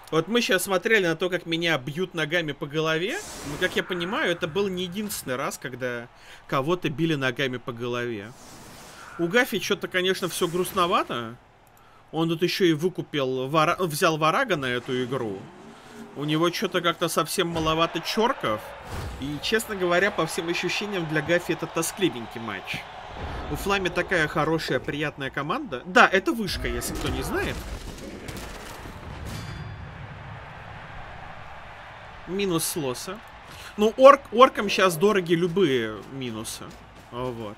Вот мы сейчас смотрели на то, как меня бьют ногами по голове. Но, как я понимаю, это был не единственный раз, когда кого-то били ногами по голове. У Гафи что-то, конечно, все грустновато. Он тут еще и выкупил, взял Варага на эту игру. У него что-то как-то совсем маловато чёрков. И, честно говоря, по всем ощущениям, для Гафи это тоскливенький матч. У Флами такая хорошая, приятная команда. Да, это вышка, если кто не знает. Минус с лоса. Ну, оркам сейчас дороги любые минусы. Вот.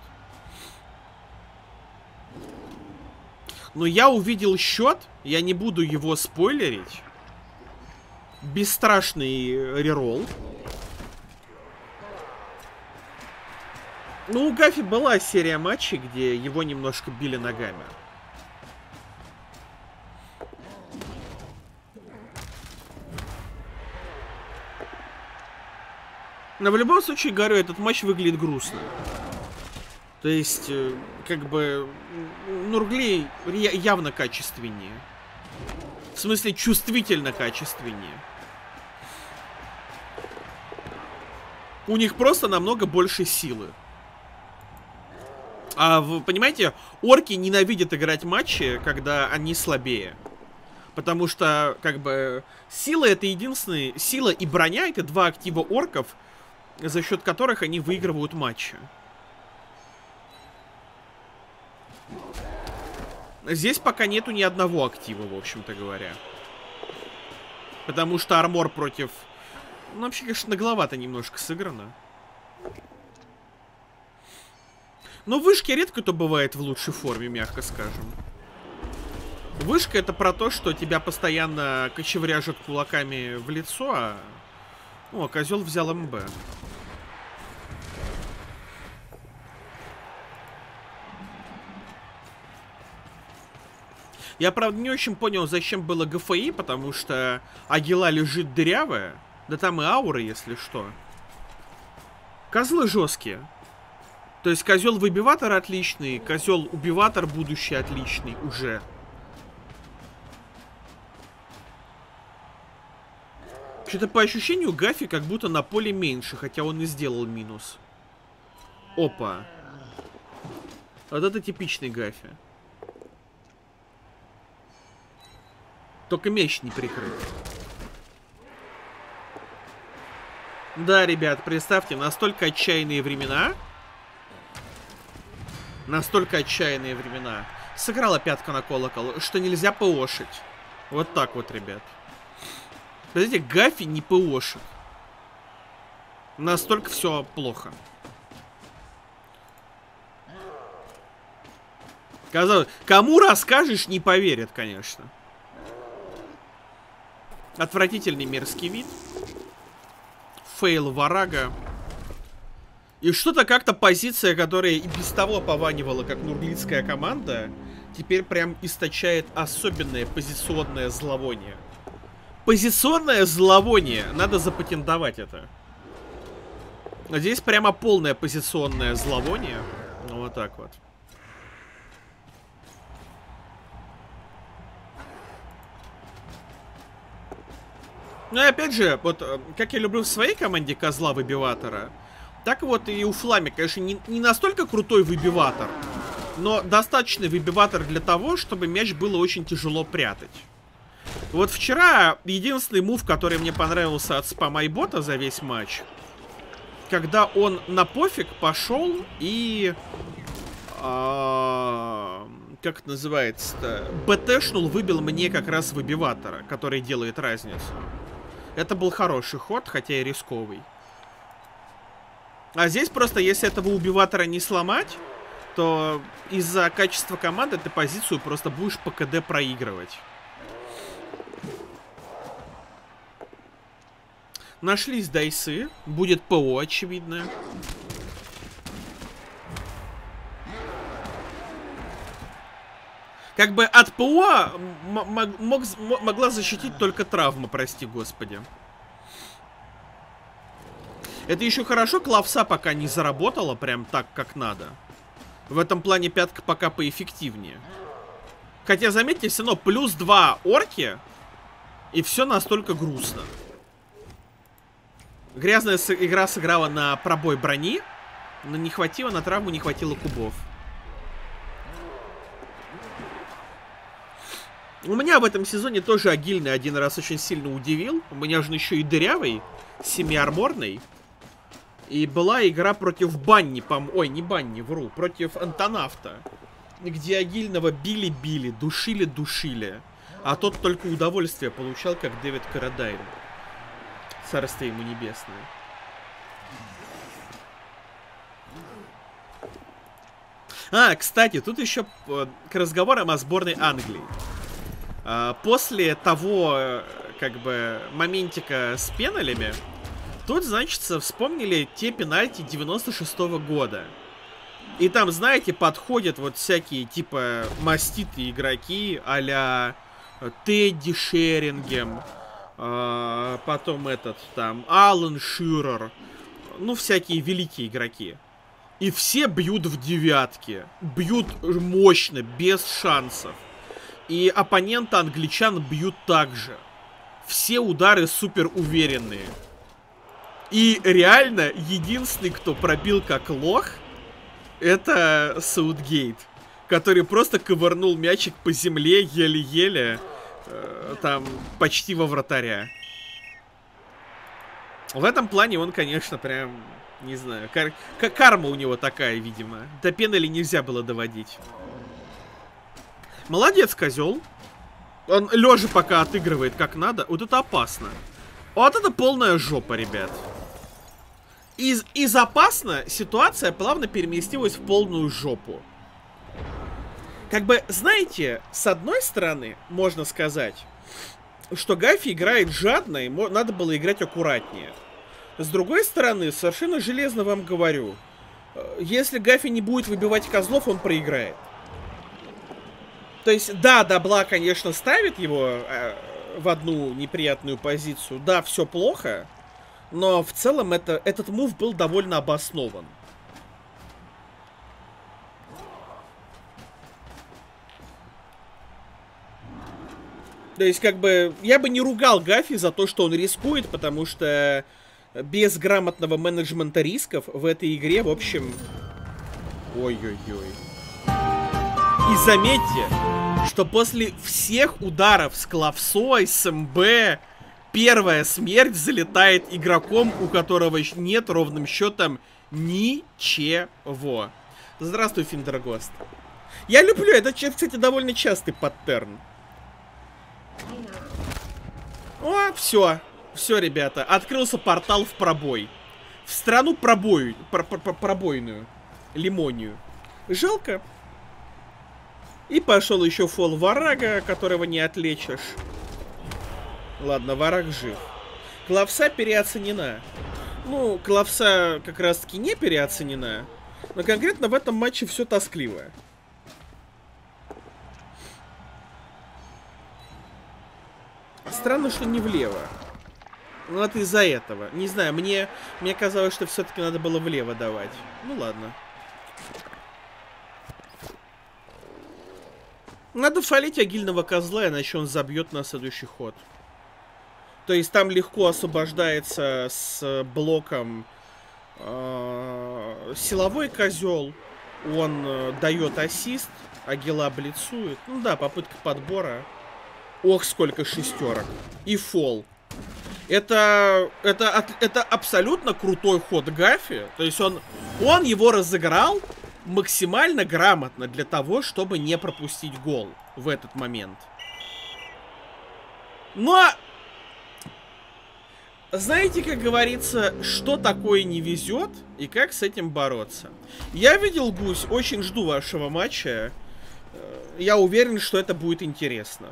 Но я увидел счет, я не буду его спойлерить. Бесстрашный реролл. Ну, у Гафи была серия матчей, где его немножко били ногами. Но в любом случае, говорю, этот матч выглядит грустно. То есть, как бы, Нурглей явно качественнее. В смысле, чувствительно качественнее. У них просто намного больше силы. А вы понимаете, орки ненавидят играть матчи, когда они слабее. Потому что, как бы, сила это единственный... Сила и броня это два актива орков, за счет которых они выигрывают матчи. Здесь пока нету ни одного актива, в общем-то говоря. Потому что армор против... Ну, вообще, конечно, нагловато немножко сыграно. Но вышки редко кто бывает в лучшей форме, мягко скажем. Вышка это про то, что тебя постоянно кочевряжут кулаками в лицо, а... О, козел взял МБ. Я, правда, не очень понял, зачем было ГФИ, потому что Агила лежит дырявая. Да там и аура, если что. Козлы жесткие. То есть козел-выбиватор отличный, козел-убиватор будущий отличный уже. Что-то по ощущению Гафи как будто на поле меньше, хотя он и сделал минус. Опа. Вот это типичный Гафи. Только меч не прикрыт. Да, ребят, представьте, настолько отчаянные времена. Настолько отчаянные времена. Сыграла пятка на колокол, что нельзя ПОшить. Вот так вот, ребят. Подождите, Гафи не ПОшит. Настолько все плохо. Казалось, кому расскажешь, не поверят, конечно. Отвратительный мерзкий вид. Фейл Варага. И что-то как-то позиция, которая и без того пованивала, как нурглицкая команда, теперь прям источает особенное позиционное зловоние. Позиционное зловоние. Надо запатентовать это. Здесь прямо полное позиционное зловоние. Ну, вот так вот. Ну и опять же, вот как я люблю в своей команде козла-выбиватора, так вот и у Флами, конечно, не настолько крутой выбиватор, но достаточный выбиватор для того, чтобы мяч было очень тяжело прятать. Вот вчера единственный мув, который мне понравился от спам-айбота за весь матч, когда он на пофиг пошел и... как это называется-то? БТшнул, выбил мне как раз выбиватора, который делает разницу. Это был хороший ход, хотя и рисковый. А здесь просто, если этого убиватора не сломать, то из-за качества команды ты позицию просто будешь по КД проигрывать. Нашлись дайсы. Будет ПО, очевидно. Как бы от ПО могла защитить только травма, прости господи. Это еще хорошо, клавса пока не заработала прям так, как надо. В этом плане пятка пока поэффективнее. Хотя, заметьте, все равно плюс 2 орки И все настолько грустно. Грязная игра сыграла на пробой брони, но не хватило, на травму не хватило кубов. У меня в этом сезоне тоже агильный один раз очень сильно удивил. У меня же еще и дырявый, семиарморный. И была игра против Банни, ой, не Банни, вру, против Антонавта. Где агильного били-били, душили-душили. А тот только удовольствие получал, как Дэвид Карадайн. Царствие ему небесное. Кстати, тут еще к разговорам о сборной Англии. После того, как бы, моментика с пеналями, тут, значит, вспомнили те пенальти 96-го года. И там, знаете, подходят вот всякие, типа, маститые игроки а-ля Тедди Шерингем, потом этот, там, Алан Ширер, ну, всякие великие игроки. И все бьют в девятки, бьют мощно, без шансов. И оппоненты англичан бьют так же. Все удары супер уверенные. И реально, единственный, кто пробил как лох, это Саутгейт. Который просто ковырнул мячик по земле еле-еле, там, почти во вратаря. В этом плане он, конечно, прям, не знаю, карма у него такая, видимо. До пенали нельзя было доводить. Молодец, козел. Он лежа пока отыгрывает как надо. Вот это опасно. Вот это полная жопа, ребят. Из опасно ситуация плавно переместилась в полную жопу. Как бы, знаете, с одной стороны, можно сказать, что Гафи играет жадно, и надо было играть аккуратнее. С другой стороны, совершенно железно вам говорю, если Гафи не будет выбивать козлов, он проиграет. То есть, да, Дабла, конечно, ставит его в одну неприятную позицию. Да, все плохо. Но в целом этот мув был довольно обоснован. То есть, как бы, я бы не ругал Гафи за то, что он рискует, потому что без грамотного менеджмента рисков в этой игре, в общем... Ой-ой-ой. И заметьте, что после всех ударов с Клавсой, с МБ, первая смерть залетает игроком, у которого нет ровным счетом ничего. Здравствуй, Финдергост. Я люблю, это, кстати, довольно частый паттерн. О, все. Все, ребята, открылся портал в пробой. В страну пробойную. Лимонию. Жалко. И пошел еще фол Варага, которого не отлечишь. Ладно, Вараг жив. Клавса переоценена. Ну, Клавса как раз-таки не переоценена. Но конкретно в этом матче все тоскливо. Странно, что не влево. Ну, это из-за этого. Не знаю, мне казалось, что все-таки надо было влево давать. Ну, ладно. Надо фалить агильного козла, иначе он забьет на следующий ход. То есть там легко освобождается с блоком силовой козел. Он дает ассист, агила блицует. Ну да, попытка подбора. Ох, сколько шестерок. И фол. Это абсолютно крутой ход Гафи. То есть он его разыграл максимально грамотно для того, чтобы не пропустить гол в этот момент. Но знаете, как говорится, что такое не везет и как с этим бороться. Я видел, Гусь, очень жду вашего матча. Я уверен, что это будет интересно.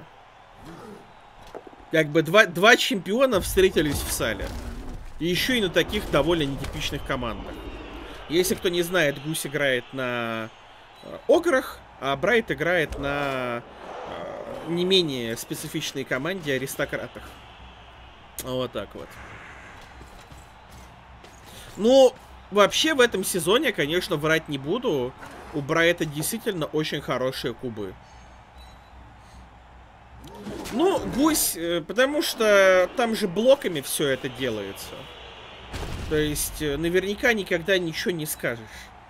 Как бы два чемпиона встретились в сале. И еще и на таких довольно нетипичных командах. Если кто не знает, Гусь играет на Ограх, а Брайт играет на не менее специфичной команде Аристократах. Вот так вот. Ну, вообще в этом сезоне, конечно, врать не буду. У Брайта действительно очень хорошие кубы. Ну, гусь, потому что там же блоками все это делается. То есть, наверняка никогда ничего не скажешь.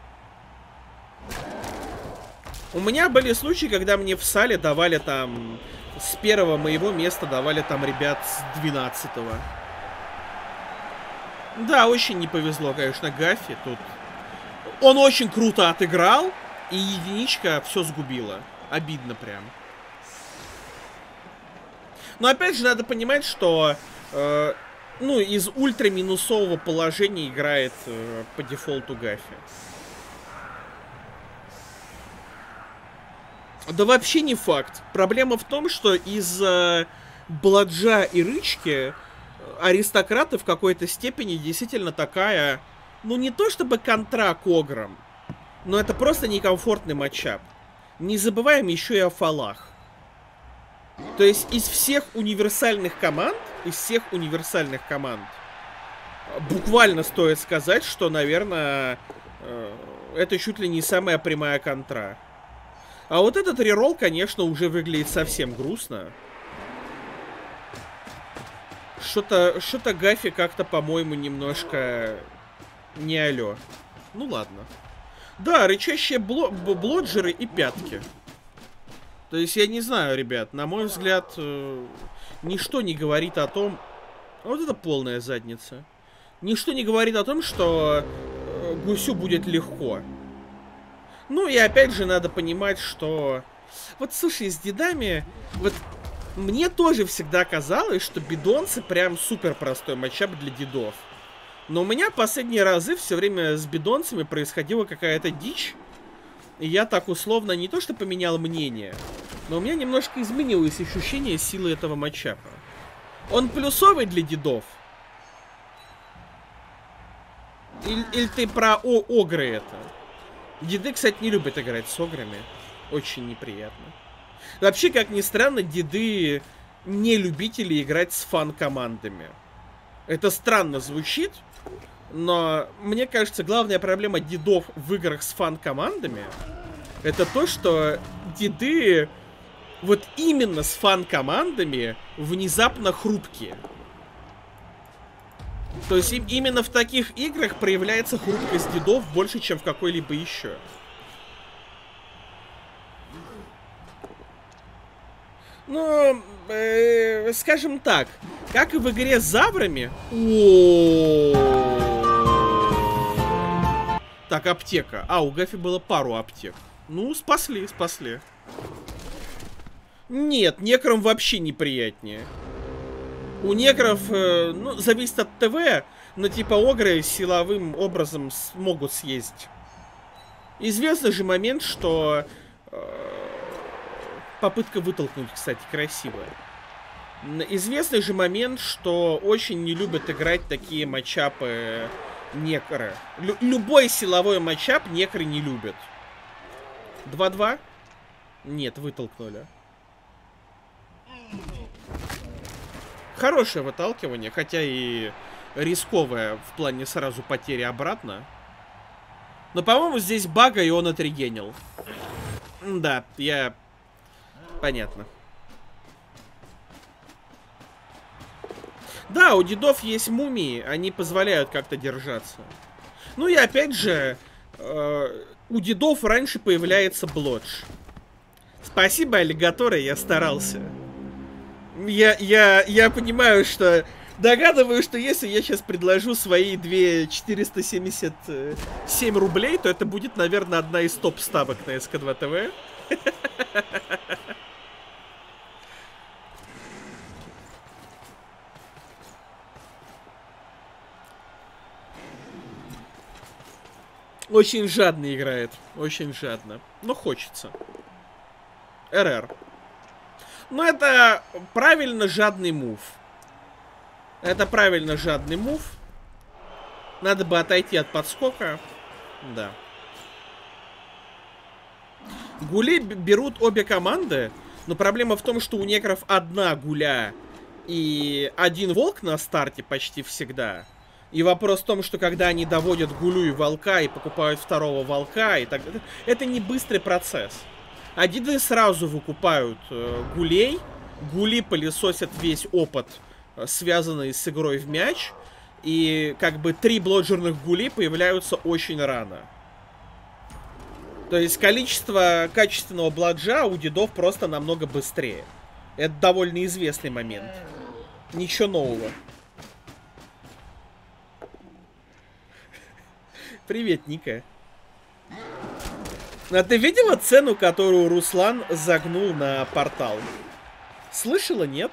У меня были случаи, когда мне в сале давали там... С первого моего места давали там ребят с 12-го. Да, очень не повезло, конечно, Гафи тут. Он очень круто отыграл, и единичка все сгубила. Обидно прям. Но опять же, надо понимать, что... ну, из ультра-минусового положения играет по дефолту Гафи. Да вообще не факт. Проблема в том, что из Бладжа и Рычки аристократы в какой-то степени действительно такая... Ну, не то чтобы контра к Ограм, но это просто некомфортный матчап. Не забываем еще и о фалах. То есть из всех универсальных команд, буквально стоит сказать, что, наверное, это чуть ли не самая прямая контра. А вот этот реролл, конечно, уже выглядит совсем грустно. Что-то Гафи как-то, по-моему, немножко не алё. Ну ладно. Да, рычащие блоджеры и пятки. То есть, я не знаю, ребят, на мой взгляд, ничто не говорит о том... Вот это полная задница. Ничто не говорит о том, что гусю будет легко. Ну и опять же надо понимать, что... Вот, слушай, с дедами... Вот мне тоже всегда казалось, что бидонцы прям супер простой матчап для дедов. Но у меня последние разы все время с бидонцами происходила какая-то дичь. И я так условно не то что поменял мнение, но у меня немножко изменилось ощущение силы этого матчапа. Он плюсовый для дедов? Или ты про огры это? Деды, кстати, не любят играть с ограми. Очень неприятно. Вообще, как ни странно, деды не любители играть с фан-командами. Это странно звучит, но мне кажется, главная проблема дедов в играх с фан-командами это то, что деды вот именно с фан-командами внезапно хрупкие. То есть именно в таких играх проявляется хрупкость дедов больше, чем в какой-либо еще. Ну, скажем так, как и в игре с Заврами. Так, аптека. А, у Гафи было пару аптек. Ну, спасли. Нет, некрам вообще неприятнее. У некров, ну, зависит от ТВ, но типа огры силовым образом могут съездить. Известный же момент, что... попытка вытолкнуть, кстати, красивая. Известный же момент, что очень не любят играть такие матчапы некры. Любой силовой матчап некры не любят. 2-2? Нет, вытолкнули. Хорошее выталкивание, хотя и рисковое в плане сразу потери обратно. Но, по-моему, здесь бага, и он отрегенил. Да, я... Понятно. Да, у дедов есть мумии, они позволяют как-то держаться. Ну и опять же, у дедов раньше появляется блодж. Спасибо, аллигаторы, я старался. Я понимаю, что... Догадываюсь, что если я сейчас предложу свои 477 рублей, то это будет, наверное, одна из топ-ставок на СК2 ТВ. Очень жадно играет. Очень жадно. Но хочется. РР. Ну, это правильно жадный мув. Это правильно жадный мув. Надо бы отойти от подскока. Да. Гули берут обе команды. Но проблема в том, что у некров одна гуля и один волк на старте почти всегда. И вопрос в том, что когда они доводят гулю и волка и покупают второго волка, и так это не быстрый процесс. Адиды сразу выкупают гулей, Гули пылесосят весь опыт, связанный с игрой в мяч. И как бы 3 блоджерных гули появляются очень рано. То есть количество качественного бладжа у дедов просто намного быстрее. Это довольно известный момент. Ничего нового. Привет, Ника. А ты видела цену, которую Руслан загнул на портал? Слышала, нет?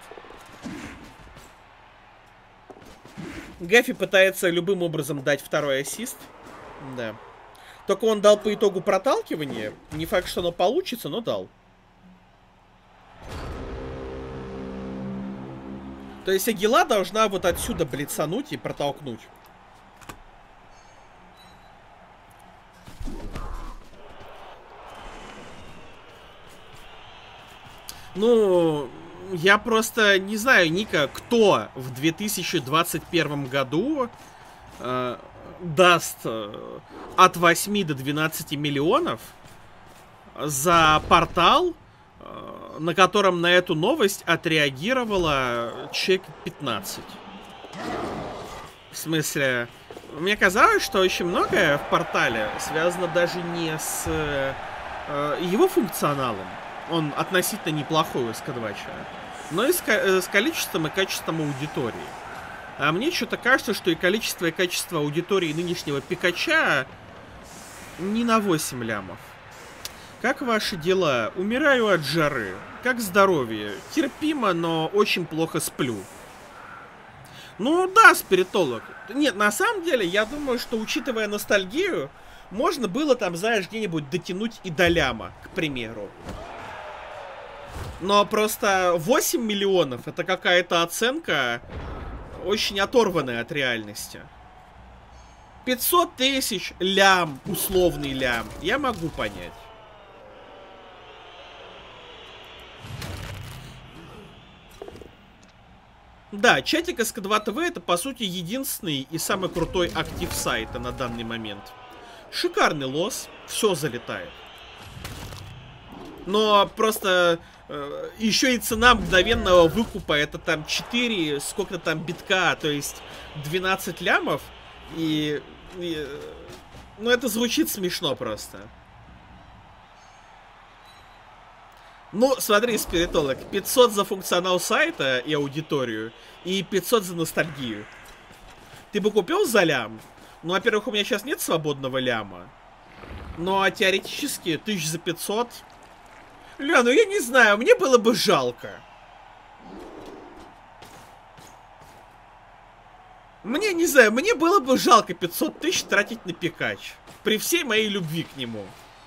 Гафи пытается любым образом дать второй ассист. Да. Только он дал по итогу проталкивания. Не факт, что оно получится, но дал. То есть Агила должна вот отсюда блицануть и протолкнуть. Ну, я просто не знаю, Ника, кто в 2021 году даст от 8 до 12 миллионов за портал, на котором на эту новость отреагировало человек 15. В смысле, мне казалось, что очень многое в портале связано даже не с его функционалом. Он относительно неплохой у СК2, но и с количеством и качеством аудитории. А мне что-то кажется, что и количество, и качество аудитории нынешнего Пикача не на 8 лямов. Как ваши дела? Умираю от жары. Как здоровье? Терпимо, но очень плохо сплю. Ну да, спиритолог. Нет, на самом деле, я думаю, что, учитывая ностальгию, можно было там, знаешь, где-нибудь дотянуть и до ляма, к примеру. Но просто 8 миллионов это какая-то оценка очень оторванная от реальности. 500 тысяч лям, условный лям, я могу понять. Да, чатик СК2 ТВ это по сути единственный и самый крутой актив сайта на данный момент. Шикарный лос, все залетает. Но просто еще и цена мгновенного выкупа это там 4, сколько там битка, то есть 12 лямов. Ну это звучит смешно просто. Ну, смотри, спиритолог, 500 за функционал сайта и аудиторию, и 500 за ностальгию. Ты бы купил за лям? Ну, во-первых, у меня сейчас нет свободного ляма. Ну, а теоретически, 1000 за 500... Ля, ну я не знаю, мне было бы жалко. Мне, не знаю, мне было бы жалко 500 тысяч тратить на Пикач. При всей моей любви к нему.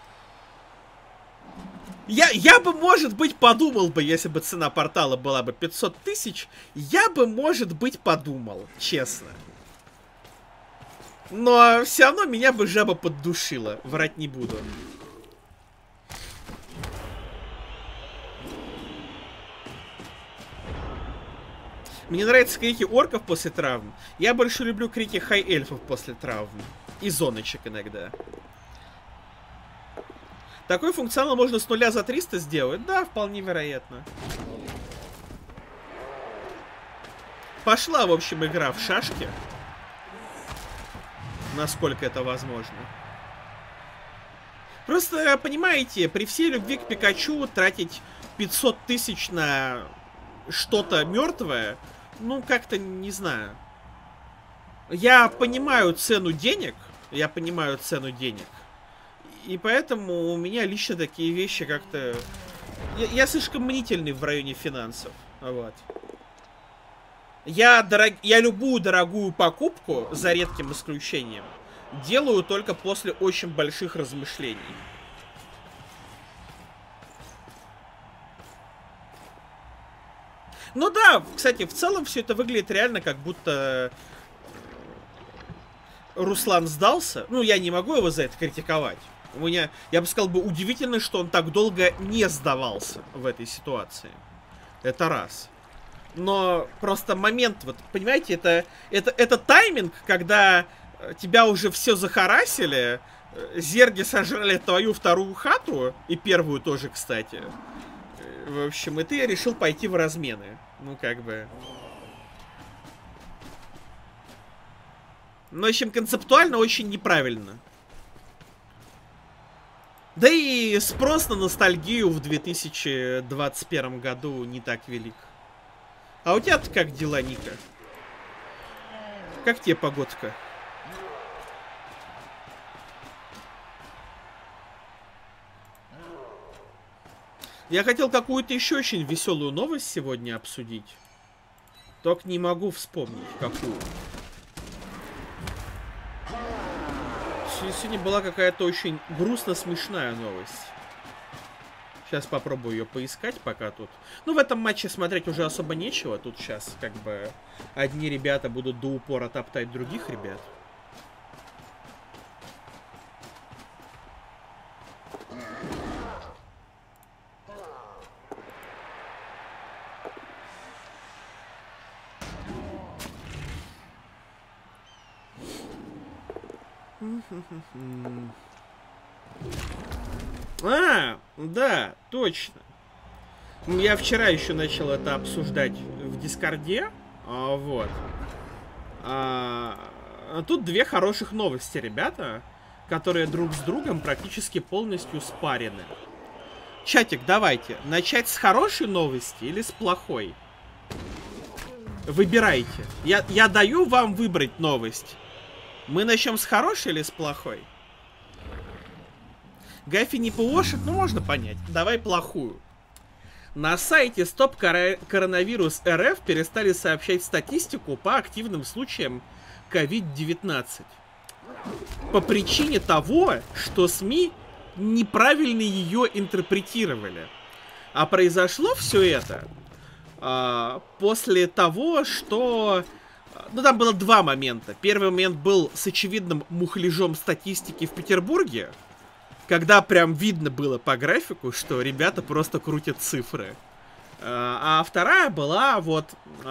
Я бы, может быть, подумал бы, если бы цена портала была бы 500 тысяч, я бы, может быть, подумал, честно. Но все равно меня бы жаба поддушила, врать не буду. Мне нравятся крики орков после травм. Я больше люблю крики хай-эльфов после травм. И зоночек иногда. Такой функционал можно с 0 за 300 сделать? Да, вполне вероятно. Пошла, в общем, игра в шашки. Насколько это возможно. Просто, понимаете, при всей любви к Пикачу тратить 500 тысяч на что-то мертвое, ну, как-то, не знаю. Я понимаю цену денег. И поэтому у меня лично такие вещи как-то... Я слишком мнительный в районе финансов. Вот. Я любую дорогую покупку, за редким исключением, делаю только после очень больших размышлений. Ну да, кстати, в целом все это выглядит реально, как будто Руслан сдался. Ну, я не могу его за это критиковать. У меня, я бы сказал, удивительно, что он так долго не сдавался в этой ситуации. Это раз. Но просто момент, вот, понимаете, это тайминг, когда тебя уже все захарасили, зерги сожрали твою вторую хату, и первую тоже, кстати. В общем, и ты решил пойти в размены. Ну, как бы... Ну, в общем, концептуально очень неправильно. Да и спрос на ностальгию в 2021 году не так велик. А у тебя-то как дела, Ника? Как тебе погодка? Я хотел какую-то еще очень веселую новость сегодня обсудить. Только не могу вспомнить, какую. Сегодня была какая-то очень грустно-смешная новость. Сейчас попробую ее поискать, пока тут... Ну, в этом матче смотреть уже особо нечего. Тут сейчас, как бы, одни ребята будут до упора топтать других ребят. А, да, точно. Я вчера еще начал это обсуждать в Дискорде. Вот. Тут две хороших новости, ребята, которые друг с другом практически полностью спарены. Чатик, давайте. Начать с хорошей новости или с плохой? Выбирайте. Я даю вам выбрать новость. Мы начнем с хорошей или с плохой? Гафи не ПОшит, ну можно понять. Давай плохую. На сайте Стоп Коронавирус РФ перестали сообщать статистику по активным случаям COVID-19. По причине того, что СМИ неправильно ее интерпретировали. А произошло все это после того, что... Ну, там было два момента. Первый момент был с очевидным мухляжом статистики в Петербурге, когда прям видно было по графику, что ребята просто крутят цифры. А вторая была вот...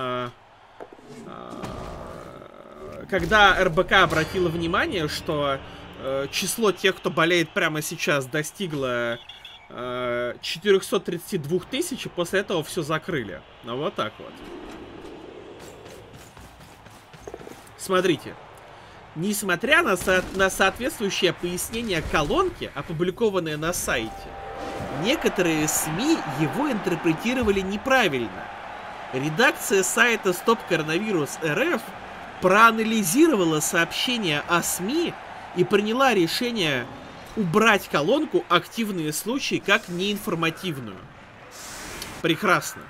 Когда РБК обратила внимание, что число тех, кто болеет прямо сейчас, достигло 432 тысяч, и после этого все закрыли. Ну, вот так вот. Смотрите. Несмотря на соответствующее пояснение колонки, опубликованное на сайте, некоторые СМИ его интерпретировали неправильно. Редакция сайта Стоп Коронавирус РФ проанализировала сообщения о СМИ и приняла решение убрать колонку «Активные случаи» как неинформативную. Прекрасно.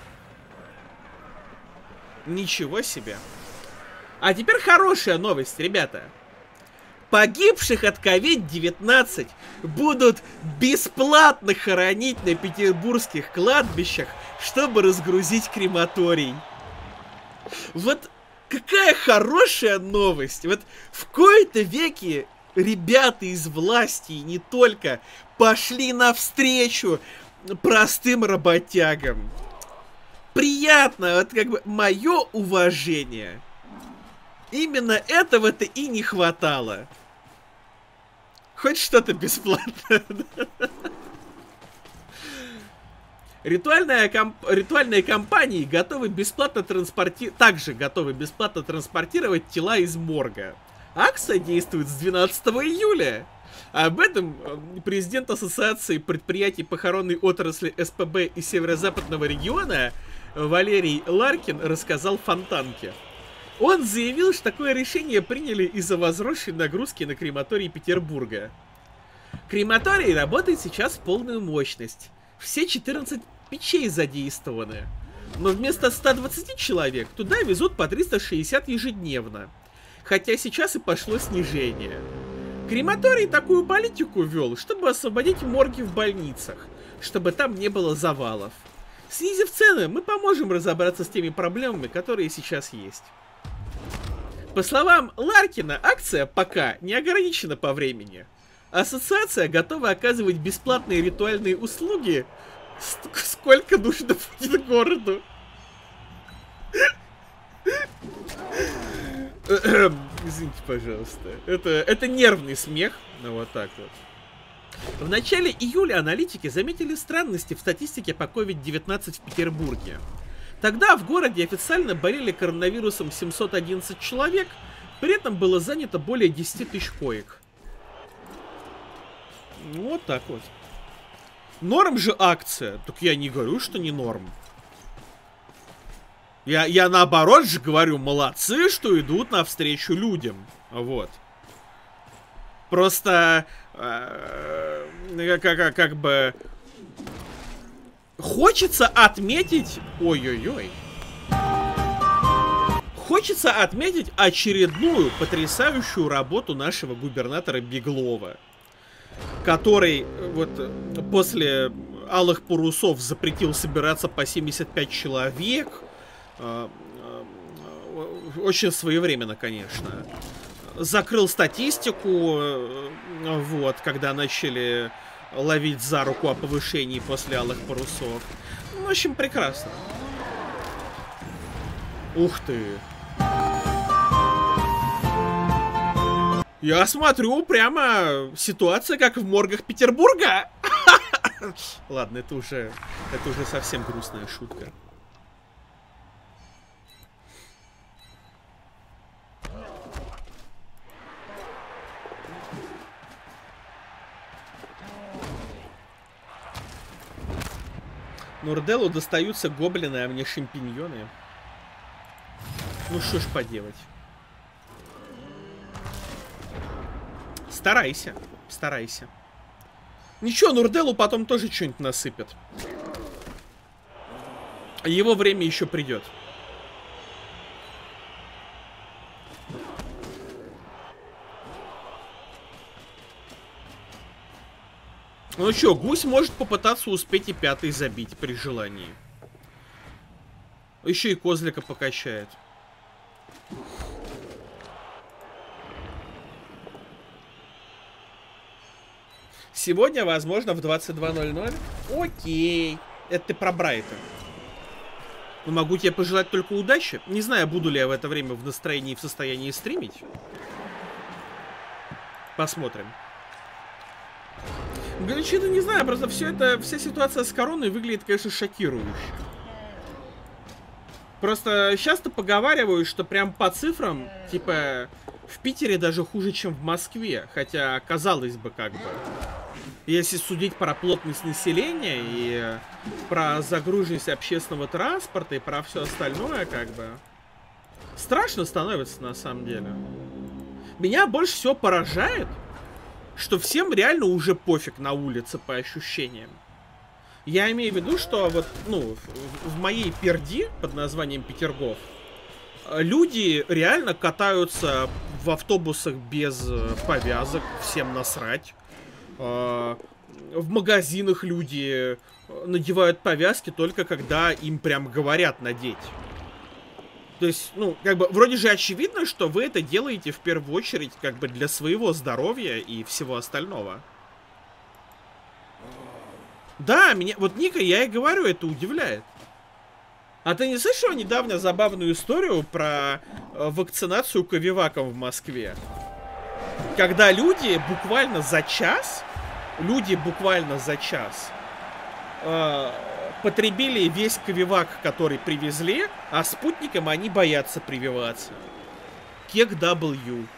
Ничего себе. А теперь хорошая новость, ребята. Погибших от COVID-19 будут бесплатно хоронить на петербургских кладбищах, чтобы разгрузить крематорий. Вот какая хорошая новость. Вот в кои-то веки ребята из власти, и не только, пошли навстречу простым работягам. Приятно, вот как бы мое уважение. Именно этого-то и не хватало. Хоть что-то бесплатное. Ритуальные компании готовы бесплатно также готовы бесплатно транспортировать тела из морга. Акция действует с 12 июля. Об этом президент Ассоциации предприятий похоронной отрасли СПБ и Северо-Западного региона Валерий Ларкин рассказал Фонтанке. Он заявил, что такое решение приняли из-за возросшей нагрузки на крематорий Петербурга. Крематорий работает сейчас в полную мощность. Все 14 печей задействованы. Но вместо 120 человек туда везут по 360 ежедневно. Хотя сейчас и пошло снижение. Крематорий такую политику вел, чтобы освободить морги в больницах, чтобы там не было завалов. Снизив цены, мы поможем разобраться с теми проблемами, которые сейчас есть. По словам Ларкина, акция пока не ограничена по времени. Ассоциация готова оказывать бесплатные ритуальные услуги, сколько нужно будет городу. Извините, пожалуйста. Это нервный смех. Ну, вот так вот. В начале июля аналитики заметили странности в статистике по COVID-19 в Петербурге. Тогда в городе официально болели коронавирусом 711 человек, при этом было занято более 10 тысяч коек. Вот так вот. Норм же акция. Так я не говорю, что не норм. Я наоборот же говорю, молодцы, что идут навстречу людям. Вот. Просто как бы хочется отметить... Ой-ой-ой. Хочется отметить очередную потрясающую работу нашего губернатора Беглова, который вот после алых парусов запретил собираться по 75 человек. Очень своевременно, конечно. Закрыл статистику, вот, когда начали ловить за руку о повышении после алых парусов. В общем, прекрасно. Ух ты. Я смотрю, прямо ситуация как в моргах Петербурга. Ладно, это уже совсем грустная шутка. Нурделу достаются гоблины, а мне шампиньоны. Ну что ж поделать. Старайся, старайся. Ничего, Нурделу потом тоже что-нибудь насыпят. Его время еще придет. Ну что, гусь может попытаться успеть и пятый забить при желании. Еще и козлика покачает. Сегодня, возможно, в 22:00. Окей. Это ты про Брайтон. Ну, могу тебе пожелать только удачи. Не знаю, буду ли я в это время в настроении и в состоянии стримить. Посмотрим. Что-то не знаю, просто вся ситуация с короной выглядит, конечно, шокирующе. Просто часто поговаривают, что прям по цифрам, типа, в Питере даже хуже, чем в Москве. Хотя, казалось бы, как бы, если судить про плотность населения и про загруженность общественного транспорта и про все остальное, как бы, страшно становится на самом деле. Меня больше всего поражает, что всем реально уже пофиг на улице по ощущениям. Я имею в виду, что вот, ну, в моей перди под названием Петергоф люди реально катаются в автобусах без повязок, всем насрать. В магазинах люди надевают повязки только когда им прям говорят надеть. То есть, ну, как бы, вроде же очевидно, что вы это делаете в первую очередь, как бы, для своего здоровья и всего остального. Да, меня, вот Ника, я и говорю, это удивляет. А ты не слышал недавно забавную историю про вакцинацию ковиваком в Москве? Когда люди буквально за час потребили весь ковивак, который привезли, а спутником они боятся прививаться. Кек W.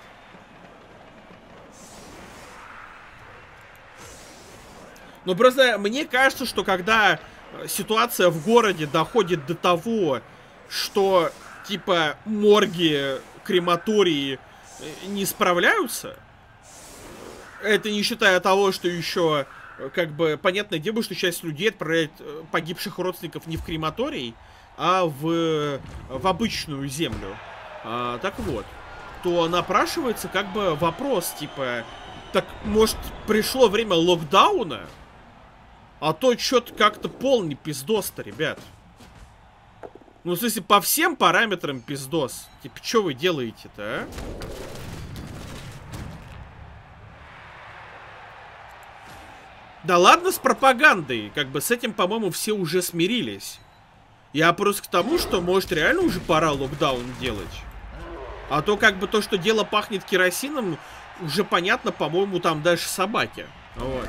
Ну просто мне кажется, что когда ситуация в городе доходит до того, что типа морги, крематории не справляются, это не считая того, что еще как бы понятное дело, что часть людей отправляет погибших родственников не в крематорий, а в обычную землю. Так вот, то напрашивается как бы вопрос, типа, так может пришло время локдауна? А то что-то как-то полный пиздос-то, ребят. Ну, в смысле, по всем параметрам пиздос. Типа, что вы делаете-то, а? Да ладно с пропагандой. Как бы с этим, по-моему, все уже смирились. Я просто к тому, что, может, реально уже пора локдаун делать. А то, как бы, то, что дело пахнет керосином, уже понятно, по-моему, там дальше собаки. Вот.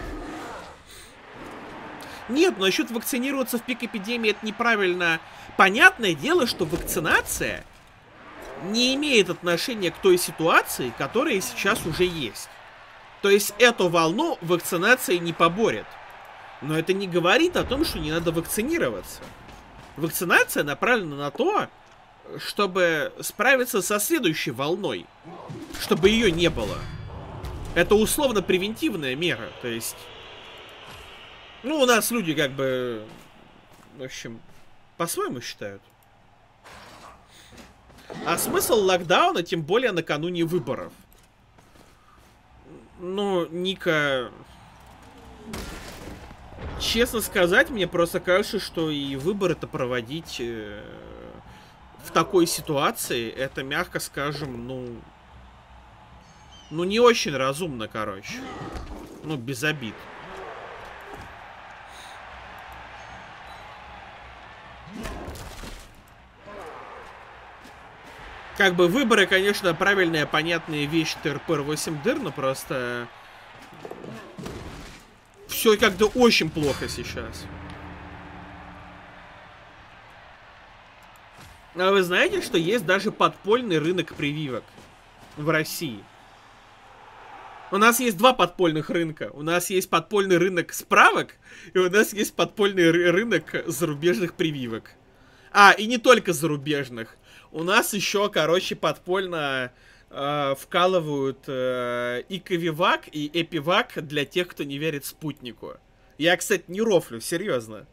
Нет, но насчет вакцинироваться в пик эпидемии это неправильно. Понятное дело, что вакцинация не имеет отношения к той ситуации, которая сейчас уже есть. То есть эту волну вакцинация не поборет. Но это не говорит о том, что не надо вакцинироваться. Вакцинация направлена на то, чтобы справиться со следующей волной. Чтобы ее не было. Это условно-превентивная мера. То есть... Ну, у нас люди как бы... В общем, по-своему считают. А смысл локдауна, тем более накануне выборов? Ну, Ника... Честно сказать, мне просто кажется, что и выборы-то проводить в такой ситуации, это, мягко скажем, ну не очень разумно, короче. Ну, без обид. Как бы выборы, конечно, правильная, понятная вещь ТРПР-8 дыр, но просто... Все как-то очень плохо сейчас. А вы знаете, что есть даже подпольный рынок прививок в России? У нас есть два подпольных рынка. У нас есть подпольный рынок справок, и у нас есть подпольный рынок зарубежных прививок. А, и не только зарубежных. У нас еще, короче, подпольно вкалывают и Ковивак, и Эпивак для тех, кто не верит спутнику. Я, кстати, не рофлю, серьезно.